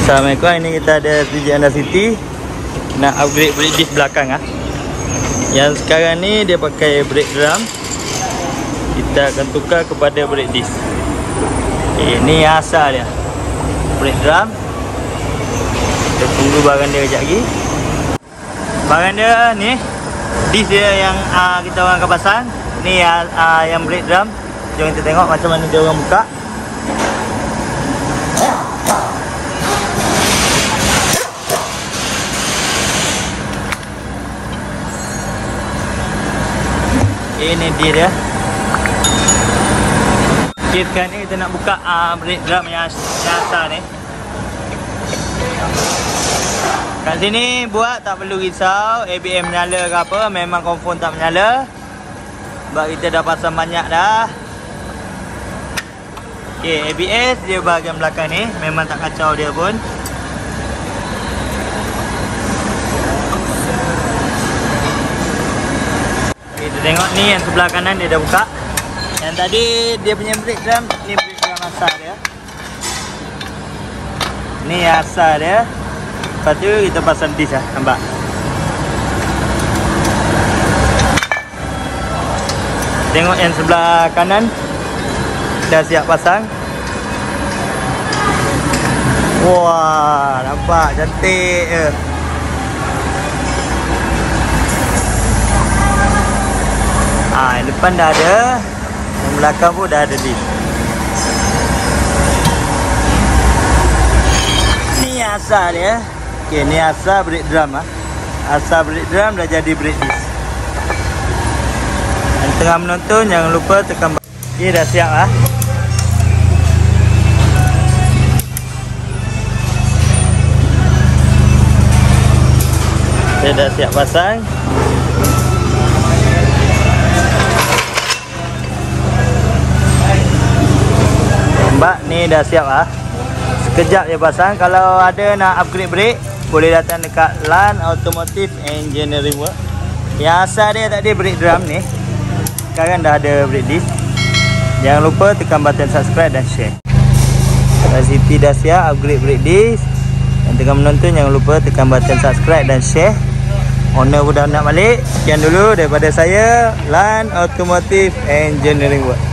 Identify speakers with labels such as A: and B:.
A: Assalamualaikum. Hari ni kita ada DJ Anda City nak upgrade brake disc belakang Yang sekarang ni dia pakai brake drum. Kita akan tukar kepada brake disc. Ni asal dia, brake drum. Kita tunggu barang dia kejap lagi. Barang dia ni, disc dia yang kita orang akan pasang. Ni yang brake drum. Jom kita tengok macam mana dia orang buka. Ini dia. Okay, sekarang ni kita nak buka brake drum yang asal ni. Kat sini buat tak perlu risau ABM menyala ke apa, memang confirm tak menyala. Sebab kita dah pasang banyak dah. Okay, ABS dia bahagian belakang ni, memang tak kacau dia pun. Kita tengok ni yang sebelah kanan dia dah buka. Yang tadi dia punya brake drum, ni brake drum asal dia. Ni asal dia. Lepas tu kita pasang disc lah, nampak? Tengok yang sebelah kanan dah siap pasang. Wah, nampak cantik je. Yang depan dah ada, yang belakang pun dah ada disc. Ni asal dia. Okay, ni asal brake drum Asal brake drum dah jadi brake disc. Yang tengah menonton jangan lupa tekan. Okay, dah siap Dia dah siap pasang. Nampak ni dah siap Sekejap je pasang. Kalau ada nak upgrade brake, boleh datang dekat LAN Automotive Engineering Work. Yang asal dia tadi brake drum ni, sekarang dah ada brake disc. Jangan lupa tekan button subscribe dan share. Kalau Siti dah siap upgrade brake disc, yang tengah menonton jangan lupa tekan button subscribe dan share. Owner pun dah nak balik. Sekian dulu daripada saya, LAN Automotive Engineering Work.